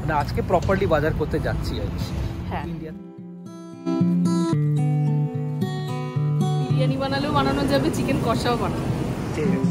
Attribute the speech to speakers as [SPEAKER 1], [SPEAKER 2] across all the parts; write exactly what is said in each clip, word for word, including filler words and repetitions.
[SPEAKER 1] মানে আজকে প্রপারলি বাজার করতে যাচ্ছি আজ।
[SPEAKER 2] হ্যাঁ,
[SPEAKER 1] ইন্ডিয়া
[SPEAKER 2] বিরিয়ানি বানালেও বানানো যাবে, চিকেন কষাও বানানো।
[SPEAKER 1] ঠিক আছে।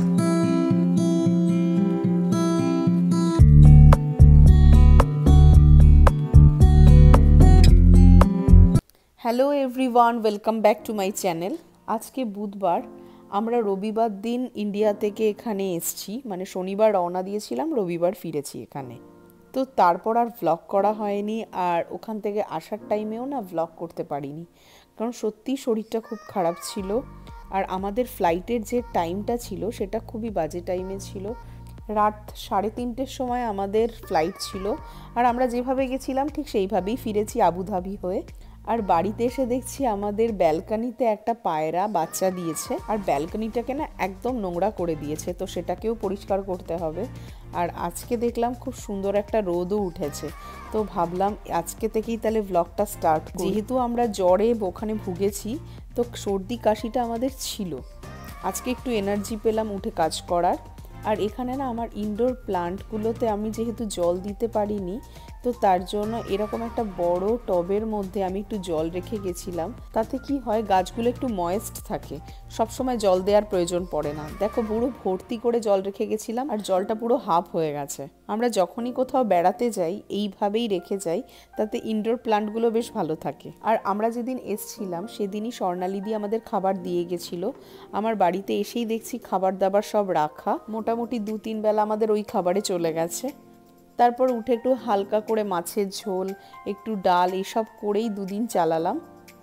[SPEAKER 2] Hello everyone, welcome back to my channel. আজকে বুধবার, আমরা রবিবার দিন ইন্ডিয়া থেকে এখানে এসছি, মানে শনিবার রওনা দিয়েছিলাম, রবিবার ফিরেছি এখানে। তো তারপর আর ভ্লগ করা হয়নি, আর ওখান থেকে আসার টাইমেও না ভ্লগ করতে পারিনি, কারণ সত্যিই শরীরটা খুব খারাপ ছিল। আর আমাদের ফ্লাইটের যে টাইমটা ছিল সেটা খুবই বাজে টাইমে ছিল। রাত সাড়ে তিনটের সময় আমাদের ফ্লাইট ছিল, আর আমরা যেভাবে গেছিলাম ঠিক সেইভাবেই ফিরেছি আবুধাবি হয়ে। আর বাড়িতে এসে দেখছি আমাদের ব্যালকানিতে একটা পায়রা বাচ্চা দিয়েছে, আর ব্যালকানিটাকে না একদম নোংরা করে দিয়েছে, তো সেটাকেও পরিষ্কার করতে হবে। আর আজকে দেখলাম খুব সুন্দর একটা রোদও উঠেছে, তো ভাবলাম আজকে থেকেই তাহলে ব্লগটা স্টার্ট। যেহেতু আমরা জ্বরে ওখানে ভুগেছি, তো সর্দি কাশিটা আমাদের ছিল, আজকে একটু এনার্জি পেলাম উঠে কাজ করার। আর এখানে না আমার ইনডোর প্লান্টগুলোতে আমি যেহেতু জল দিতে পারিনি, তো তার জন্য এরকম একটা বড় টবের মধ্যে আমি একটু জল রেখে গেছিলাম। তাতে কি হয়, গাছগুলো একটু ময়েস্ট থাকে, সবসময় জল দেওয়ার প্রয়োজন পড়ে না। দেখো, পুরো ভর্তি করে জল রেখে গেছিলাম, আর জলটা পুরো হাফ হয়ে গেছে। আমরা যখনই কোথাও বেড়াতে যাই এইভাবেই রেখে যাই, তাতে ইনডোর প্লান্টগুলো বেশ ভালো থাকে। আর আমরা যেদিন এসছিলাম সেদিনই স্বর্ণালিদি আমাদের খাবার দিয়ে গেছিলো। আমার বাড়িতে এসেই দেখছি খাবার দাবার সব রাখা, মোটামুটি দু তিন বেলা আমাদের ওই খাবারে চলে গেছে। তারপর উঠে একটু হালকা করে মাছের ঝোল, একটু ডাল, এসব করেই দুদিন চালালাম।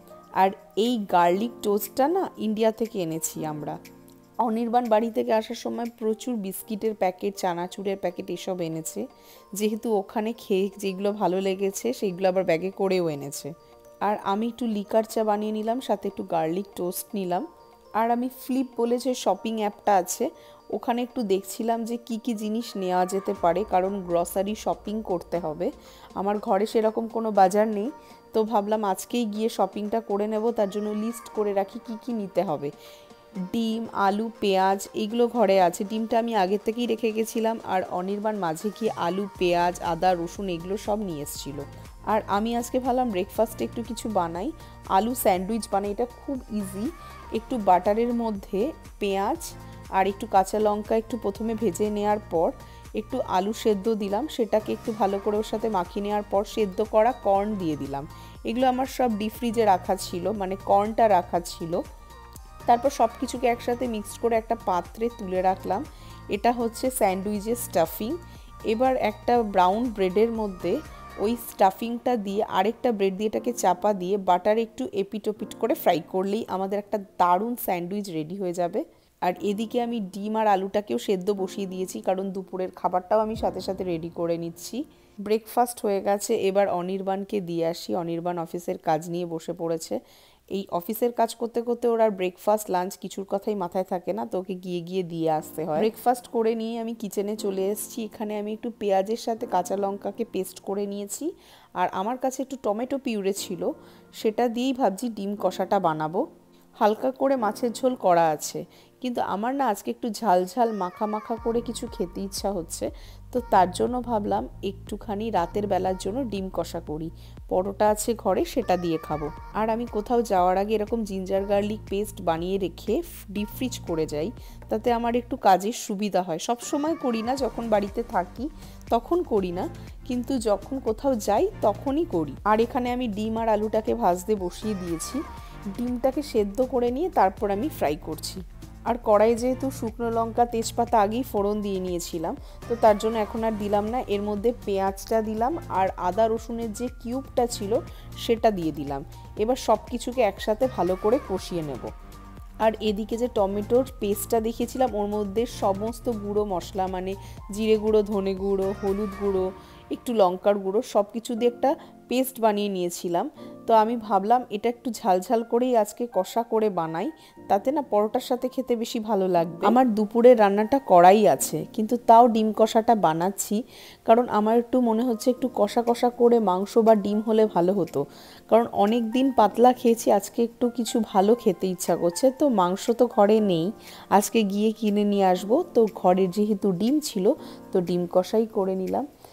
[SPEAKER 2] আর এই গার্লিক টোস্টটা না ইন্ডিয়া থেকে এনেছি আমরা। অনির্বাণ বাড়ি থেকে আসার সময় প্রচুর বিস্কিটের প্যাকেট, চানাচুরের প্যাকেট এসব এনেছে, যেহেতু ওখানে খেয়ে যেগুলো ভালো লেগেছে সেইগুলো আবার ব্যাগে করেও এনেছে। আর আমি একটু লিকার চা বানিয়ে নিলাম, সাথে একটু গার্লিক টোস্ট নিলাম। আর আমি ফ্লিপ বলে যে শপিং অ্যাপটা আছে, ওখানে একটু দেখছিলাম যে কি কি জিনিস নেওয়া যেতে পারে, কারণ গ্রসারি শপিং করতে হবে। আমার ঘরে সেরকম কোনো বাজার নেই, তো ভাবলাম আজকেই গিয়ে শপিংটা করে নেব। তার জন্য লিস্ট করে রাখি কি কি নিতে হবে। ডিম, আলু, পেঁয়াজ এইগুলো ঘরে আছে। ডিমটা আমি আগে থেকেই রেখে গেছিলাম, আর অনির্বাণ মাঝে গিয়ে আলু, পেঁয়াজ, আদা, রসুন এগুলো সব নিয়ে এসেছিলো। আর আমি আজকে ভাবলাম ব্রেকফাস্টে একটু কিছু বানাই, আলু স্যান্ডউইচ বানাই। এটা খুব ইজি। একটু বাটারের মধ্যে পেঁয়াজ আর একটু কাঁচা লঙ্কা একটু প্রথমে ভেজে নেওয়ার পর একটু আলু সেদ্ধ দিলাম, সেটাকে একটু ভালো করে ওর সাথে মাখিয়ে নেওয়ার পর সেদ্ধ করা কর্ন দিয়ে দিলাম। এগুলো আমার সব ডিপ ফ্রিজে রাখা ছিল, মানে কর্নটা রাখা ছিল। তারপর সব কিছুকে একসাথে মিক্সড করে একটা পাত্রে তুলে রাখলাম। এটা হচ্ছে স্যান্ডউইচের স্টাফিং। এবার একটা ব্রাউন ব্রেডের মধ্যে ওই স্টাফিংটা দিয়ে আরেকটা ব্রেড দিয়ে এটাকে চাপা দিয়ে বাটারে একটু এপিটোপিট করে ফ্রাই করলেই আমাদের একটা দারুণ স্যান্ডউইচ রেডি হয়ে যাবে। আর এদিকে আমি ডিম আর আলুটাকেও সেদ্ধ বসিয়ে দিয়েছি, কারণ দুপুরের খাবারটাও আমি সাথে সাথে রেডি করে নিচ্ছি। ব্রেকফাস্ট হয়ে গেছে, এবার অনির্বাণকে দিয়ে আসি। অনির্বাণ অফিসের কাজ নিয়ে বসে পড়েছে। এই অফিসের কাজ করতে করতে ওর আর ব্রেকফাস্ট লাঞ্চ কিছুর কথাই মাথায় থাকে না, তো ওকে গিয়ে গিয়ে দিয়ে আসতে হয়। ব্রেকফাস্ট করে নিয়ে আমি কিচেনে চলে এসেছি। এখানে আমি একটু পেঁয়াজের সাথে কাঁচা লঙ্কাকে পেস্ট করে নিয়েছি, আর আমার কাছে একটু টমেটো পিউরে ছিল, সেটা দিয়েই ভাবছি ডিম কষাটা বানাবো। হালকা করে মাছের ঝোল করা আছে, কিন্তু আমার না আজকে একটু ঝাল ঝাল মাখা মাখা করে কিছু খেতে ইচ্ছা হচ্ছে, তো তার জন্য ভাবলাম একটুখানি রাতের বেলার জন্য ডিম কষা করি। পরোটা আছে ঘরে, সেটা দিয়ে খাবো। আর আমি কোথাও যাওয়ার আগে এরকম জিঞ্জার গার্লিক পেস্ট বানিয়ে রেখে ডিপ ফ্রিজ করে যাই, তাতে আমার একটু কাজের সুবিধা হয়। সব সময় করি না, যখন বাড়িতে থাকি তখন করি না, কিন্তু যখন কোথাও যাই তখনই করি। আর এখানে আমি ডিম আর আলুটাকে ভাজতে বসিয়ে দিয়েছি। ডিমটাকে সেদ্ধ করে নিয়ে তারপর আমি ফ্রাই করছি। আর কড়াই যেহেতু শুকনো লঙ্কা, তেজপাতা আগেই ফোড়ন দিয়ে নিয়েছিলাম, তো তার জন্য এখন আর দিলাম না। এর মধ্যে পেঁয়াজটা দিলাম, আর আদা রসুনের যে কিউবটা ছিল সেটা দিয়ে দিলাম। এবার সব কিছুকে একসাথে ভালো করে কষিয়ে নেব। আর এদিকে যে টমেটোর পেস্টটা দেখিয়েছিলাম, ওর মধ্যে সমস্ত গুঁড়ো মশলা, মানে জিরে গুঁড়ো, ধনে গুঁড়ো, হলুদ গুঁড়ো, একটু লঙ্কার গুঁড়ো, সব কিছু দিয়ে একটা পেস্ট বানিয়ে নিয়েছিলাম। তো আমি ভাবলাম এটা একটু ঝালঝাল করেই আজকে কষা করে বানাই, তাতে না পরোটার সাথে খেতে বেশি ভালো লাগবে। আমার দুপুরের রান্নাটা করাই আছে, কিন্তু তাও ডিম কষাটা বানাচ্ছি, কারণ আমার একটু মনে হচ্ছে একটু কষা কষা করে মাংস বা ডিম হলে ভালো হতো, কারণ অনেক দিন পাতলা খেয়েছি, আজকে একটু কিছু ভালো খেতে ইচ্ছা করছে। তো মাংস তো ঘরে নেই, আজকে গিয়ে কিনে নিয়ে আসবো। তো ঘরে যেহেতু ডিম ছিল, তো ডিম কষাই করে নিলাম।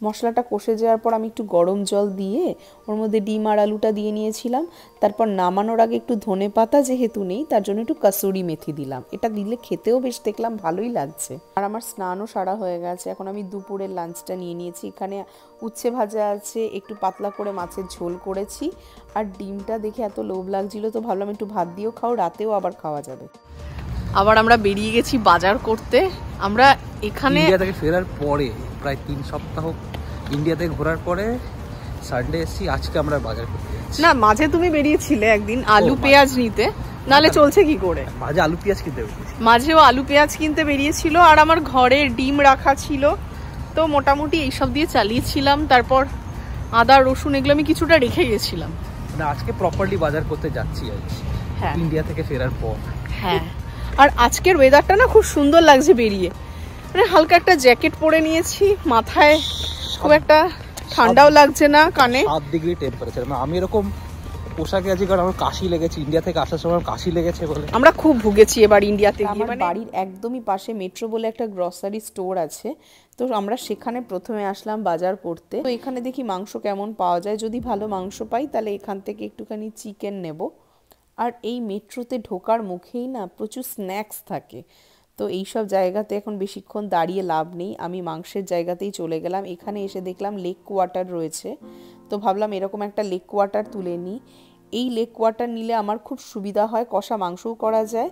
[SPEAKER 2] মশলাটা কষে যাওয়ার পর আমি একটু গরম জল দিয়ে ওর মধ্যে ডিম আর আলুটা দিয়ে নিয়েছিলাম। তারপর নামানোর আগে একটু ধনে পাতা যেহেতু নেই তার জন্য একটু কাসুরি মেথি দিলাম। এটা দিলে খেতেও বেশ দেখলাম ভালোই লাগছে। আর আমার স্নানও সারা হয়ে গেছে। এখন আমি দুপুরের লাঞ্চটা নিয়ে নিয়েছি। এখানে উচ্ছে ভাজা আছে, একটু পাতলা করে মাছের ঝোল করেছি, আর ডিমটা দেখে এত লোভ লাগছিল তো ভাবলাম একটু ভাত দিয়েও খাও, রাতেও আবার খাওয়া যাবে। আবার আমরা বেরিয়ে গেছি বাজার করতে। আমরা এখানে
[SPEAKER 1] ইন্ডিয়া থেকে ফেরার পরে প্রায় তিন সপ্তাহ ইন্ডিয়া থেকে ঘোরার পরে সানডে এসেছি, আজকে আমরা বাজার করতে যাচ্ছি।
[SPEAKER 2] না, মাঝে তুমি বেরিয়েছিলে একদিন আলু পেঁয়াজ নিতে, নালে চলছে কি করে?
[SPEAKER 1] মাঝে আলু পেঁয়াজ কিনতে বেরিয়েছি।
[SPEAKER 2] মাঝেও আলু পেঁয়াজ কিনতে বেরিয়েছিল, আর আমার ঘরে ডিম রাখা ছিল, তো মোটামুটি এইসব দিয়ে চালিয়েছিলাম। তারপর আদা রসুন এগুলো আমি কিছুটা রেখে গেছিলাম।
[SPEAKER 1] মানে আজকে প্রপারলি বাজার করতে যাচ্ছি আজকে,
[SPEAKER 2] হ্যাঁ,
[SPEAKER 1] ইন্ডিয়া থেকে ফেরার পর।
[SPEAKER 2] হ্যাঁ, আর আজকের ওয়েদারটা না খুব সুন্দর লাগছে বেরিয়ে। মানে হালকা একটা জ্যাকেট পরে নিয়েছি, মাথায় খুব একটা ঠান্ডাও লাগছে না, কানে
[SPEAKER 1] সাত ডিগ্রি টেম্পারেচার। মানে আমি এরকম পোশাকে আছি কারণ আমার কাশি লেগেছে, ইন্ডিয়া থেকে আসার সময় কাশি লেগেছে বলে আমরা
[SPEAKER 2] খুব ভুগেছি এবার ইন্ডিয়াতে গিয়ে। আমার বাড়ির একদমই পাশে মেট্রো বলে একটা গ্রসারি স্টোর আছে, তো আমরা সেখানে প্রথমে আসলাম বাজার করতে। তো এখানে দেখি মাংস কেমন পাওয়া যায়, যদি ভালো মাংস পাই তাহলে এখান থেকে একটুখানি চিকেন নেব। আর এই মেট্রোতে ঢোকার মুখেই না প্রচুর স্ন্যাক্স থাকে, তো এইসব জায়গাতে এখন বেশিক্ষণ দাঁড়িয়ে লাভ নেই। আমি মাংসের জায়গাতেই চলে গেলাম। এখানে এসে দেখলাম লেক কোয়ার্টার রয়েছে, তো ভাবলাম এরকম একটা লেক কোয়ার্টার তুলে নিই। এই লেক কোয়ার্টার নিলে আমার খুব সুবিধা হয়, কষা মাংসও করা যায়।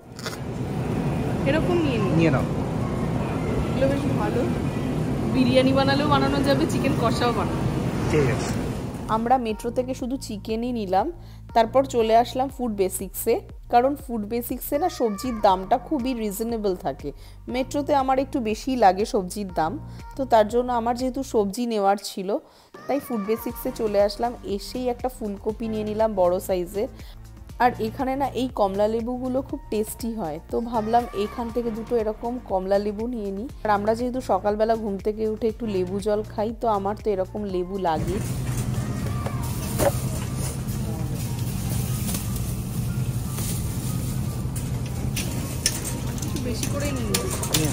[SPEAKER 2] এরকম নিয়ে
[SPEAKER 1] নিয়ে নাও,
[SPEAKER 2] এগুলো বেশ ভালো। বিরিয়ানি বানালেও বানানো যাবে, চিকেন কষাও বানানো।
[SPEAKER 1] ঠিক আছে।
[SPEAKER 2] আমরা মেট্রো থেকে শুধু চিকেনই নিলাম, তারপর চলে আসলাম ফুড বেসিক্সে, কারণ ফুড বেসিক্সে না সবজির দামটা খুবই রিজনেবল থাকে। মেট্রোতে আমার একটু বেশি লাগে সবজির দাম, তো তার জন্য আমার যেহেতু সবজি নেওয়ার ছিল তাই ফুড বেসিক্সে চলে আসলাম। এসেই একটা ফুলকপি নিয়ে নিলাম বড় সাইজের। আর এখানে না এই কমলা লেবুগুলো খুব টেস্টি হয়, তো ভাবলাম এখান থেকে দুটো এরকম কমলা লেবু নিয়ে নিই। আর আমরা যেহেতু সকালবেলা ঘুম থেকে উঠে একটু লেবু জল খাই, তো আমার তো এরকম লেবু লাগে। বেশি করে নিয়ে নিই।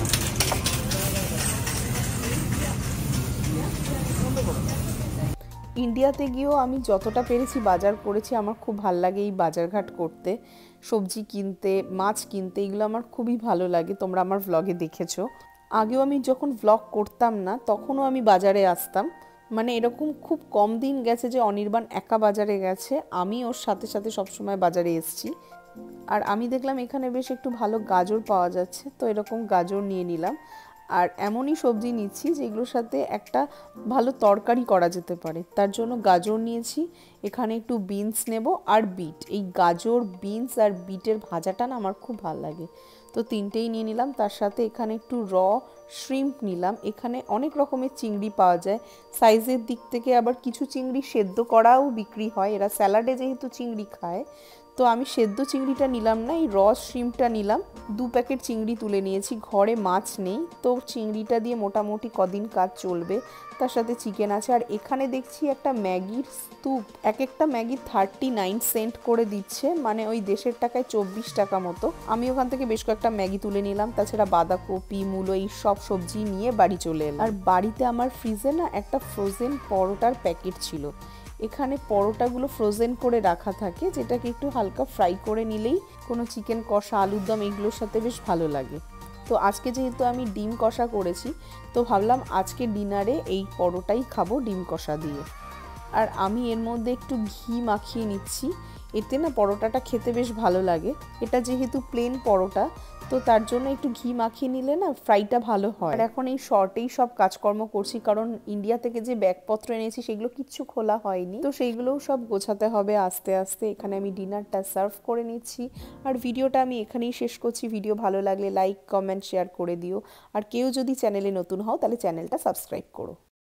[SPEAKER 2] ইন্ডিয়াতে গিয়েও আমি যতটা পেরেছি বাজার করেছি। আমার খুব ভাল লাগে এই বাজারঘাট করতে, সবজি কিনতে, মাছ কিনতে, এগুলো আমার খুবই ভালো লাগে। তোমরা আমার ভ্লগে দেখেছো। আগেও আমি যখন ভ্লগ করতাম না তখনও আমি বাজারে আসতাম। মানে এরকম খুব কম দিন গেছে যে অনির্বাণ একা বাজারে গেছে, আমি ওর সাথে সাথে সবসময় বাজারে এসছি। আর আমি দেখলাম এখানে বেশ একটু ভালো গাজর পাওয়া যাচ্ছে, তো এরকম গাজর নিয়ে নিলাম। আর এমনই সবজি নিচ্ছি যেগুলোর সাথে একটা ভালো তরকারি করা যেতে পারে, তার জন্য গাজর নিয়েছি। এখানে একটু বিনস নেব আর বিট। এই গাজর, বিনস আর বিটের ভাজাটা না আমার খুব ভালো লাগে, তো তিনটেই নিয়ে নিলাম। তার সাথে এখানে একটু র শ্রিম্প নিলাম। এখানে অনেক রকমের চিংড়ি পাওয়া যায়, সাইজের দিক থেকে আবার কিছু চিংড়ি সেদ্ধ করাও বিক্রি হয়। এরা স্যালাডে যেহেতু চিংড়ি খায়, তো আমি সেদ্ধ চিংড়িটা নিলাম না, এই র শ্রিম্পটা নিলাম। দু প্যাকেট চিংড়ি তুলে নিয়েছি, ঘরে মাছ নেই, তো চিংড়িটা দিয়ে মোটামুটি কদিন কাজ চলবে। তার সাথে চিকেন আছে। আর এখানে দেখছি একটা ম্যাগির স্তূপ, এক একটা ম্যাগি থার্টি নাইন সেন্ট করে দিচ্ছে, মানে ওই দেশের টাকায় চব্বিশ টাকা মতো। আমি ওখান থেকে বেশ কয়েকটা ম্যাগি তুলে নিলাম। তাছাড়া বাঁধাকপি, মূলো, এই সব সবজি নিয়ে বাড়ি চলে এলাম। আর বাড়িতে আমার ফ্রিজে না একটা ফ্রোজেন পরোটার প্যাকেট ছিল। এখানে পরোটাগুলো ফ্রোজেন করে রাখা থাকে, যেটাকে একটু হালকা ফ্রাই করে নিলেই কোনো চিকেন কষা, আলুর দম এগুলোর সাথে বেশ ভালো লাগে। তো আজকে যেহেতু আমি ডিম কষা করেছি, তো ভাবলাম আজকে ডিনারে এই পরোটাই খাবো ডিম কষা দিয়ে। আর আমি এর মধ্যে একটু ঘি মাখিয়ে নিচ্ছি, এতে না পরোটাটা খেতে বেশ ভালো লাগে। এটা যেহেতু প্লেন পরোটা, তো তার জন্য একটু ঘি মাখিয়ে নিলে না ফ্রাইটা ভালো হয়। আর এখন এই শর্টেই সব কাজকর্ম করছি, কারণ ইন্ডিয়া থেকে যে ব্যাগপত্র এনেছি সেগুলো কিচ্ছু খোলা হয়নি, তো সেইগুলোও সব গোছাতে হবে আস্তে আস্তে। এখানে আমি ডিনারটা সার্ভ করে নিচ্ছি। আর ভিডিওটা আমি এখানেই শেষ করছি। ভিডিও ভালো লাগলে লাইক, কমেন্ট, শেয়ার করে দিও। আর কেউ যদি চ্যানেলে নতুন হও তাহলে চ্যানেলটা সাবস্ক্রাইব করো।